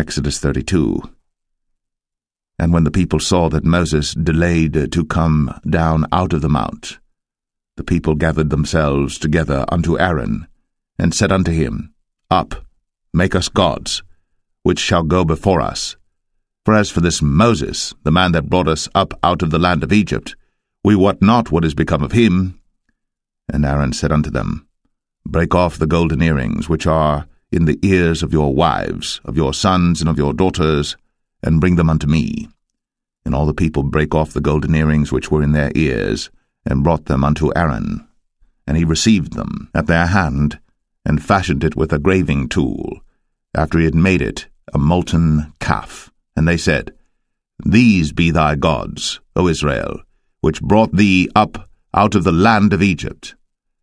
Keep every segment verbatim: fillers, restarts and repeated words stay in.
Exodus thirty-two. And when the people saw that Moses delayed to come down out of the mount, the people gathered themselves together unto Aaron, and said unto him, Up, make us gods, which shall go before us. For as for this Moses, the man that brought us up out of the land of Egypt, we wot not what is become of him. And Aaron said unto them, Break off the golden earrings which are in the ears of your wives, of your sons, and of your daughters, and bring them unto me. And all the people brake off the golden earrings which were in their ears, and brought them unto Aaron. And he received them at their hand, and fashioned it with a graving tool, after he had made it a molten calf. And they said, These be thy gods, O Israel, which brought thee up out of the land of Egypt.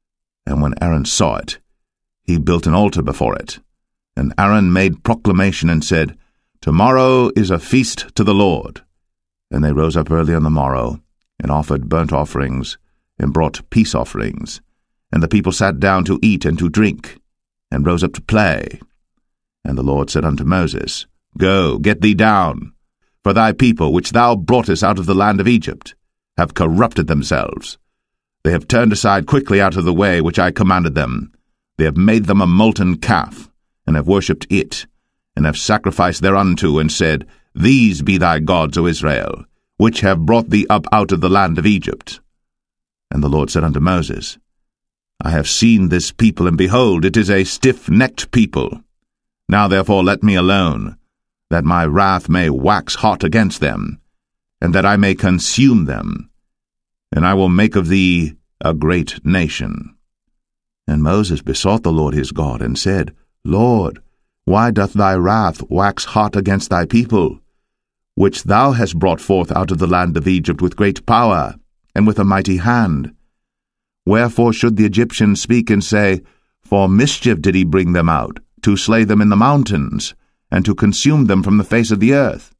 And when Aaron saw it, he built an altar before it. And Aaron made proclamation and said, Tomorrow is a feast to the Lord. And they rose up early on the morrow, and offered burnt offerings, and brought peace offerings. And the people sat down to eat and to drink, and rose up to play. And the Lord said unto Moses, Go, get thee down, for thy people, which thou broughtest out of the land of Egypt, have corrupted themselves. They have turned aside quickly out of the way which I commanded them. They have made them a molten calf, and have worshipped it, and have sacrificed thereunto, and said, These be thy gods, O Israel, which have brought thee up out of the land of Egypt. And the Lord said unto Moses, I have seen this people, and behold, it is a stiff-necked people. Now therefore let me alone, that my wrath may wax hot against them, and that I may consume them, and I will make of thee a great nation. And Moses besought the Lord his God, and said, Lord, why doth thy wrath wax hot against thy people, which thou hast brought forth out of the land of Egypt with great power, and with a mighty hand? Wherefore should the Egyptians speak and say, For mischief did he bring them out, to slay them in the mountains, and to consume them from the face of the earth?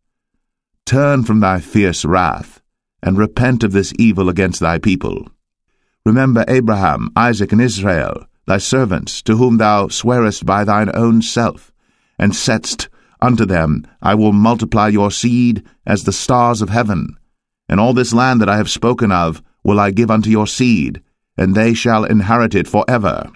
Turn from thy fierce wrath, and repent of this evil against thy people. Remember Abraham, Isaac, and Israel, thy servants, to whom thou swarest by thine own self, and saidst unto them, I will multiply your seed as the stars of heaven, and all this land that I have spoken of will I give unto your seed, and they shall inherit it for ever.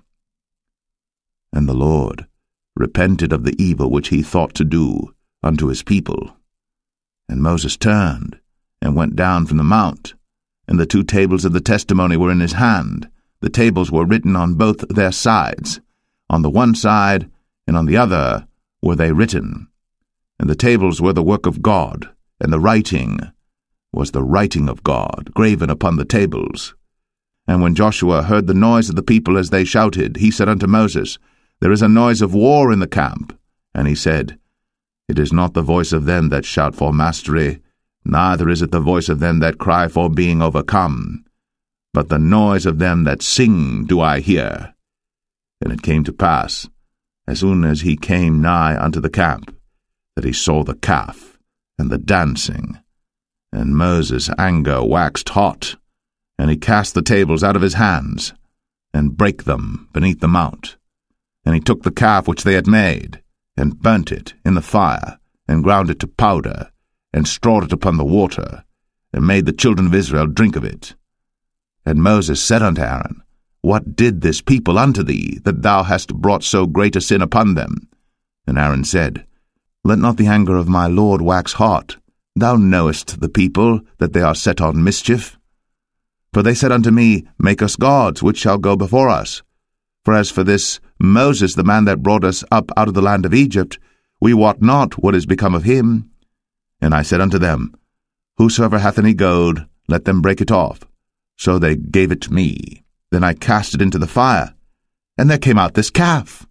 And the Lord repented of the evil which he thought to do unto his people. And Moses turned, and went down from the mount, and the two tables of the testimony were in his hand. The tables were written on both their sides. On the one side, and on the other, were they written. And the tables were the work of God, and the writing was the writing of God, graven upon the tables. And when Joshua heard the noise of the people as they shouted, he said unto Moses, There is a noise of war in the camp. And he said, It is not the voice of them that shout for mastery, neither is it the voice of them that cry for being overcome, but the noise of them that sing do I hear. And it came to pass, as soon as he came nigh unto the camp, that he saw the calf and the dancing. And Moses' anger waxed hot, and he cast the tables out of his hands, and brake them beneath the mount. And he took the calf which they had made, and burnt it in the fire, and ground it to powder, and strawed it upon the water, and made the children of Israel drink of it. And Moses said unto Aaron, What did this people unto thee, that thou hast brought so great a sin upon them? And Aaron said, Let not the anger of my Lord wax hot. Thou knowest the people, that they are set on mischief. For they said unto me, Make us gods, which shall go before us. For as for this Moses, the man that brought us up out of the land of Egypt, we wot not what is become of him. And I said unto them, Whosoever hath any gold, let them break it off. So they gave it to me. Then I cast it into the fire, and there came out this calf.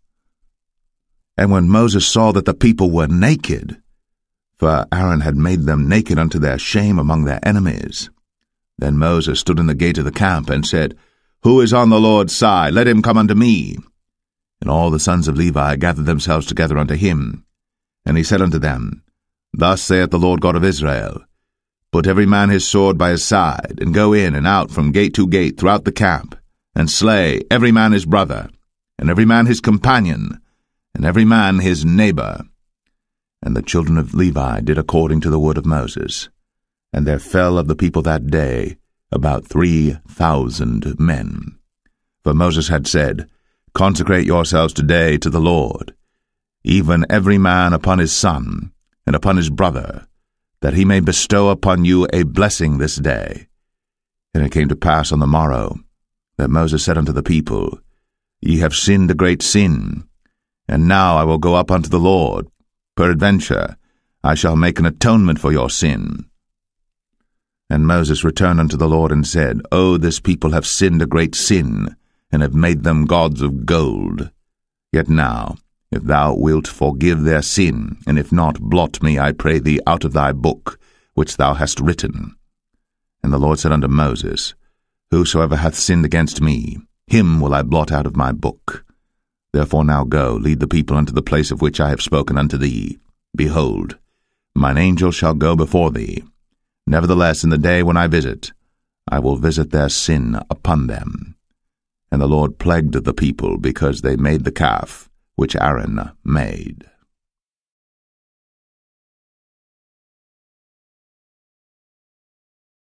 And when Moses saw that the people were naked, for Aaron had made them naked unto their shame among their enemies, then Moses stood in the gate of the camp, and said, Who is on the Lord's side? Let him come unto me. And all the sons of Levi gathered themselves together unto him. And he said unto them, Thus saith the Lord God of Israel, Put every man his sword by his side, and go in and out from gate to gate throughout the camp, and slay every man his brother, and every man his companion, and every man his neighbor. And the children of Levi did according to the word of Moses. And there fell of the people that day about three thousand men. For Moses had said, Consecrate yourselves today to the Lord, even every man upon his son, and upon his brother, that he may bestow upon you a blessing this day. And it came to pass on the morrow, that Moses said unto the people, Ye have sinned a great sin, and now I will go up unto the Lord. Peradventure I shall make an atonement for your sin. And Moses returned unto the Lord, and said, O this people have sinned a great sin, and have made them gods of gold. Yet now, if thou wilt forgive their sin, and if not, blot me, I pray thee, out of thy book, which thou hast written. And the Lord said unto Moses, Whosoever hath sinned against me, him will I blot out of my book. Therefore now go, lead the people unto the place of which I have spoken unto thee. Behold, mine angel shall go before thee. Nevertheless, in the day when I visit, I will visit their sin upon them. And the Lord plagued the people, because they made the calf which Aaron made.